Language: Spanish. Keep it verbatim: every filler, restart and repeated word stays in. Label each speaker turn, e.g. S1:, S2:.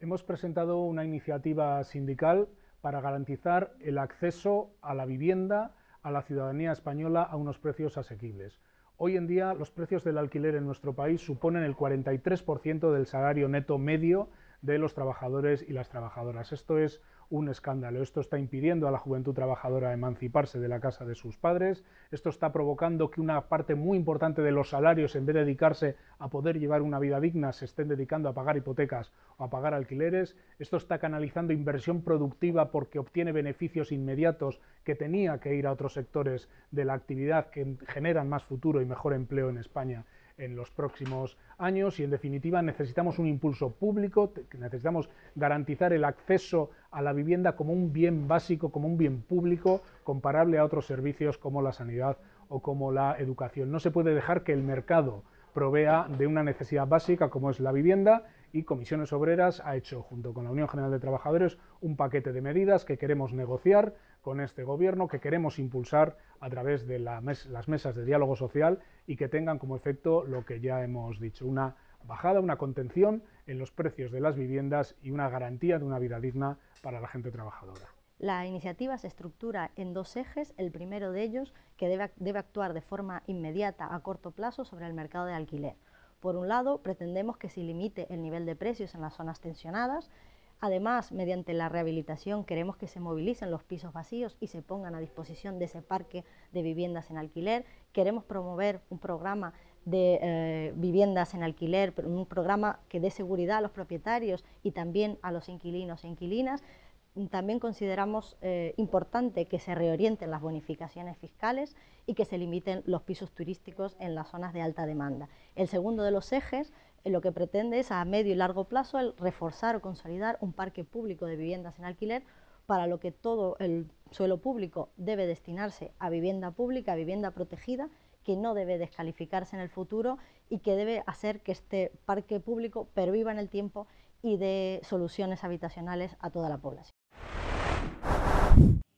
S1: Hemos presentado una iniciativa sindical para garantizar el acceso a la vivienda a la ciudadanía española a unos precios asequibles. Hoy en día los precios del alquiler en nuestro país suponen el cuarenta y tres por ciento del salario neto medio de los trabajadores y las trabajadoras. Esto es un escándalo. Esto está impidiendo a la juventud trabajadora emanciparse de la casa de sus padres. Esto está provocando que una parte muy importante de los salarios, en vez de dedicarse a poder llevar una vida digna, se estén dedicando a pagar hipotecas o a pagar alquileres. Esto está canalizando inversión productiva porque obtiene beneficios inmediatos que tenía que ir a otros sectores de la actividad que generan más futuro y mejor empleo en España en los próximos años. Y en definitiva necesitamos un impulso público, necesitamos garantizar el acceso a la vivienda como un bien básico, como un bien público comparable a otros servicios como la sanidad o como la educación. No se puede dejar que el mercado provea de una necesidad básica como es la vivienda, y Comisiones Obreras ha hecho, junto con la Unión General de Trabajadores, un paquete de medidas que queremos negociar con este gobierno, que queremos impulsar a través de la mes, las mesas de diálogo social y que tengan como efecto lo que ya hemos dicho, una bajada, una contención en los precios de las viviendas y una garantía de una vida digna para la gente trabajadora.
S2: La iniciativa se estructura en dos ejes, el primero de ellos que debe, debe actuar de forma inmediata a corto plazo sobre el mercado de alquiler. Por un lado, pretendemos que se limite el nivel de precios en las zonas tensionadas. Además, mediante la rehabilitación queremos que se movilicen los pisos vacíos y se pongan a disposición de ese parque de viviendas en alquiler. Queremos promover un programa de eh, viviendas en alquiler, un programa que dé seguridad a los propietarios y también a los inquilinos e inquilinas. También consideramos eh, importante que se reorienten las bonificaciones fiscales y que se limiten los pisos turísticos en las zonas de alta demanda. El segundo de los ejes eh, lo que pretende es a medio y largo plazo el reforzar o consolidar un parque público de viviendas en alquiler, para lo que todo el suelo público debe destinarse a vivienda pública, a vivienda protegida, que no debe descalificarse en el futuro y que debe hacer que este parque público perviva en el tiempo y dé soluciones habitacionales a toda la población.